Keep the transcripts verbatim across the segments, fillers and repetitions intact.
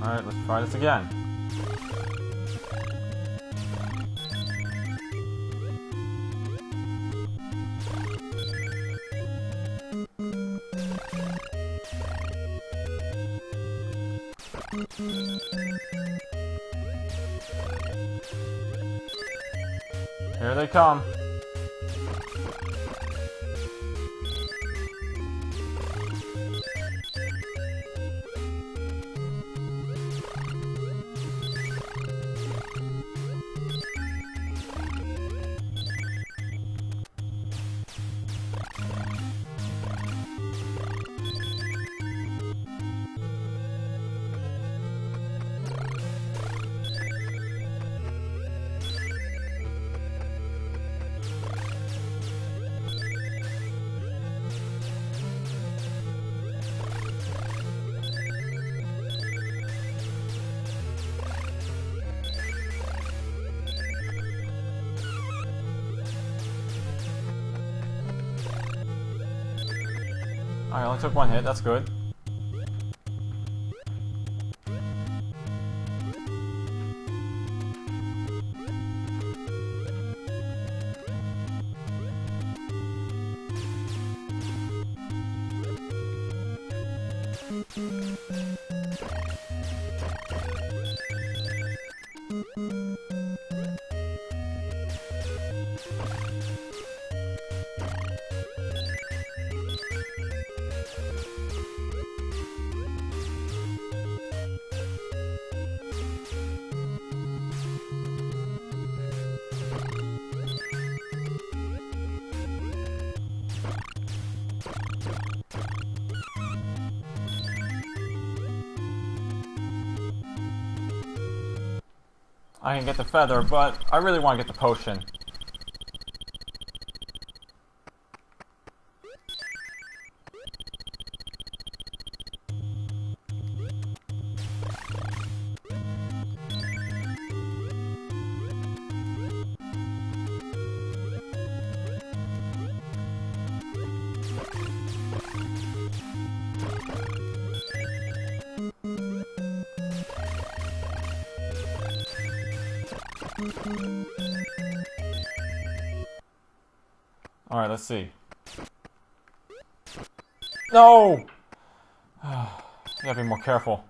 Alright, let's try this again. Here they come. I only took one hit, that's good. I can get the feather, but I really want to get the potion. Alright, let's see. No! You gotta be more careful.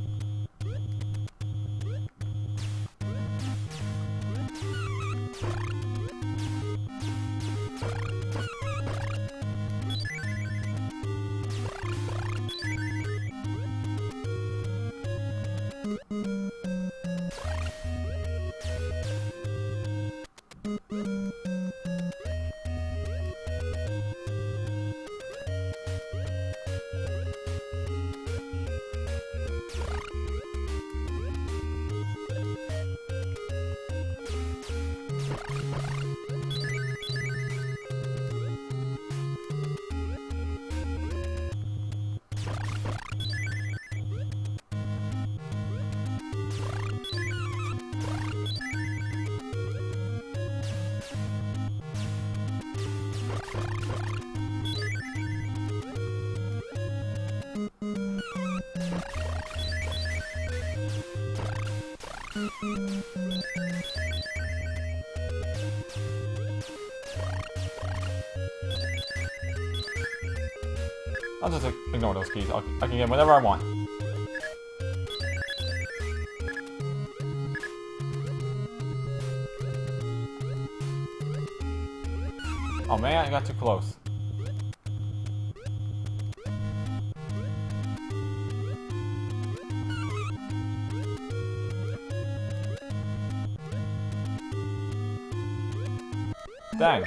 I'll just ignore those keys. I'll, I can get whatever I want. Oh man, I got too close. Dang.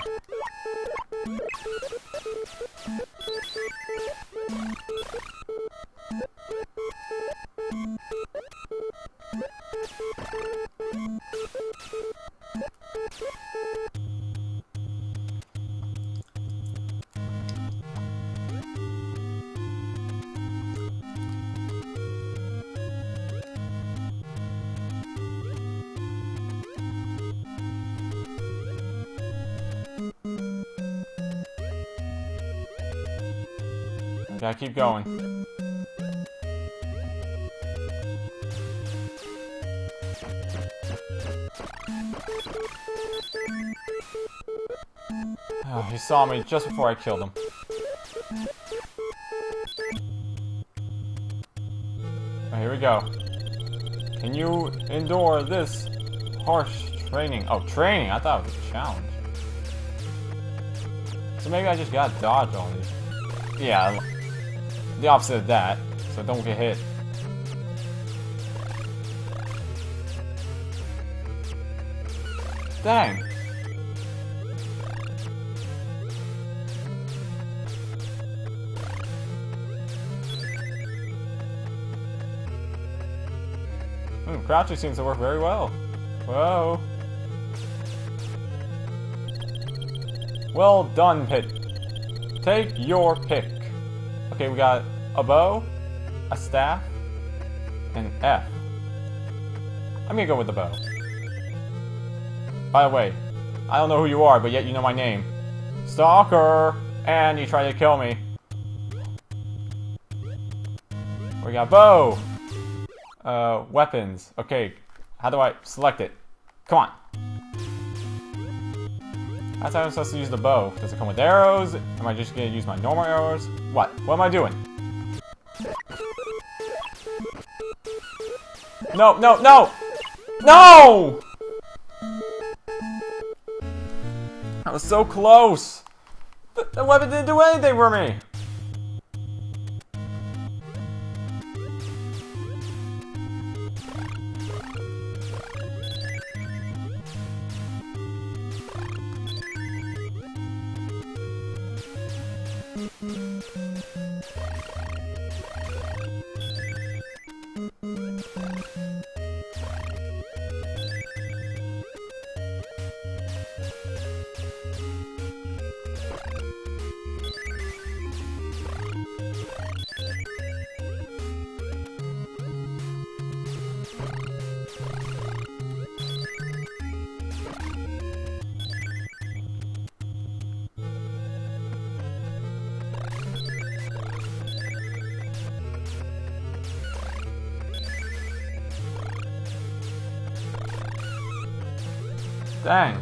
Gotta keep going. Oh, he saw me just before I killed him. Oh, here we go. Can you endure this harsh training? Oh, training! I thought it was a challenge. So maybe I just gotta dodge all these. Yeah, the opposite of that, so don't get hit. Dang! Hmm, crouching seems to work very well. Whoa! Well done, Pit. Take your pick. Okay, we got a bow, a staff, and F. I'm gonna go with the bow. By the way, I don't know who you are, but yet you know my name. Stalker! And you tried to kill me. We got bow. Uh, weapons. Okay, how do I select it? Come on. That's how I'm supposed to use the bow. Does it come with arrows? Am I just gonna use my normal arrows? What? What am I doing? No, no, no! No! That was so close! The, the weapon didn't do anything for me! Dang.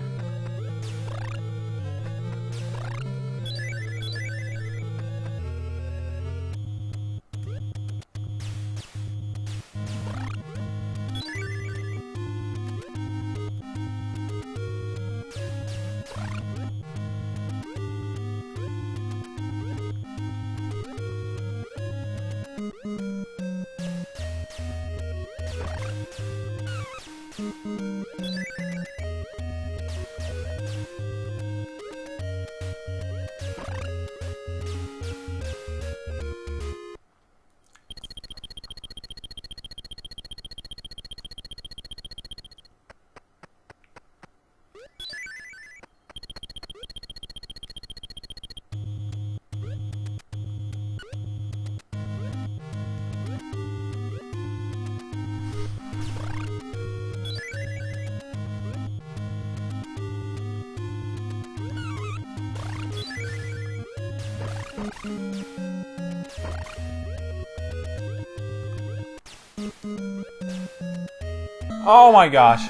Oh my gosh.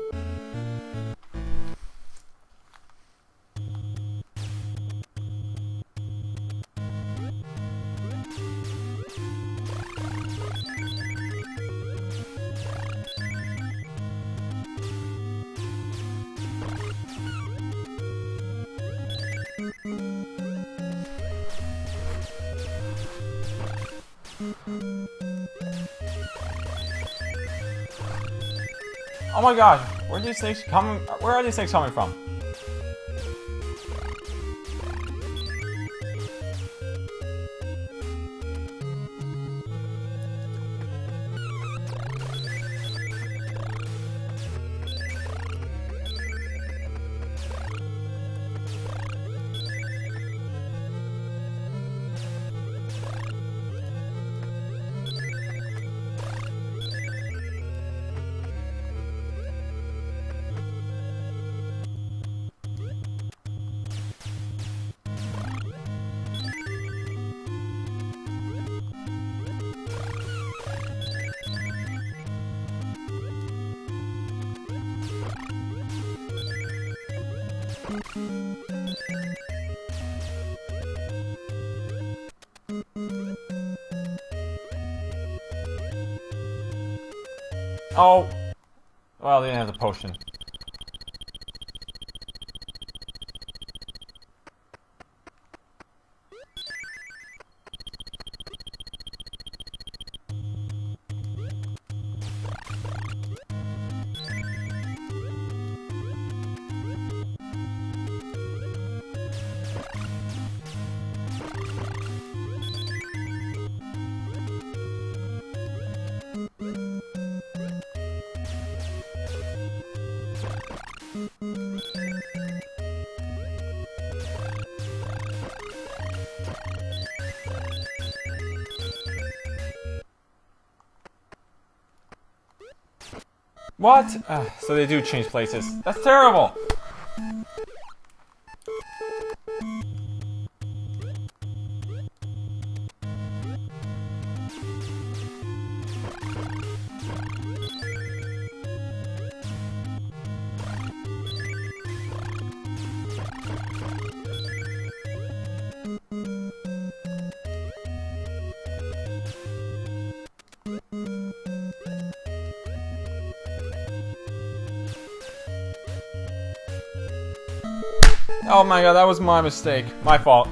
Oh my gosh, where are these things coming? Where are these things coming from? Oh! Well, they didn't have the potion. What? Uh, so they do change places. That's terrible! Oh my god, that was my mistake. My fault.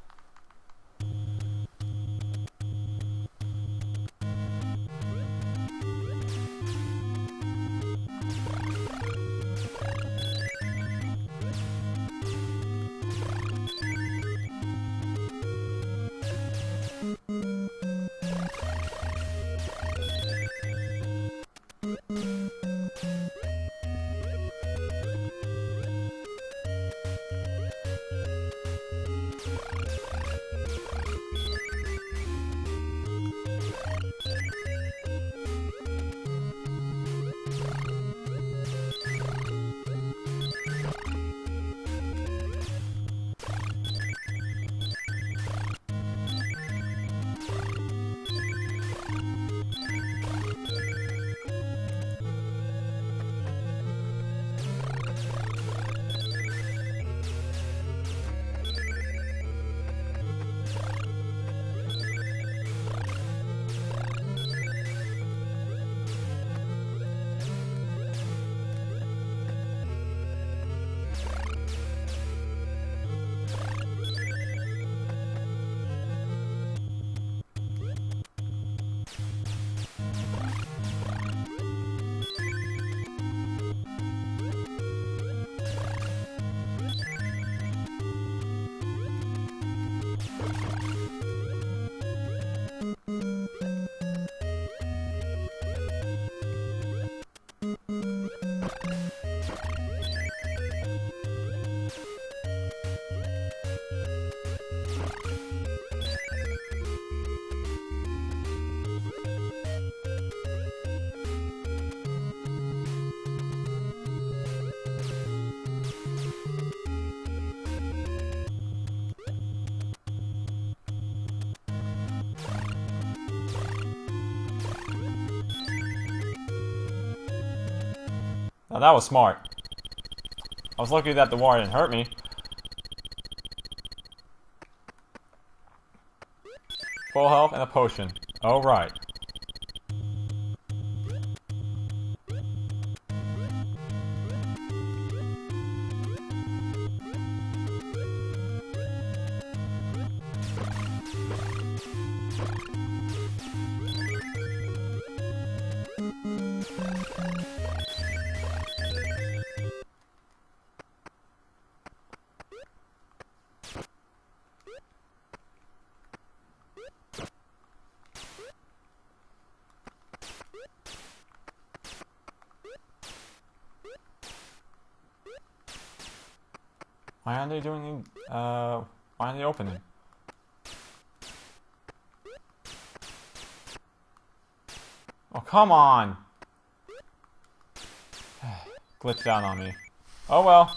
Now that was smart. I was lucky that the water didn't hurt me. Full health and a potion. Alright. Why aren't they doing, uh, why aren't they opening? Oh, come on! Glitched out on me. Oh well.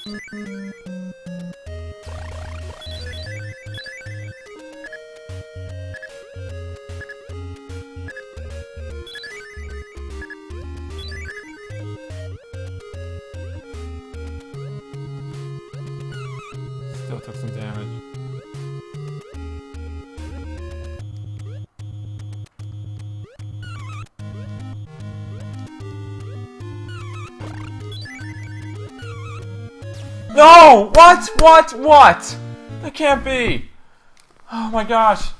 Still took some damage. No! What? What? What? That can't be! Oh my gosh.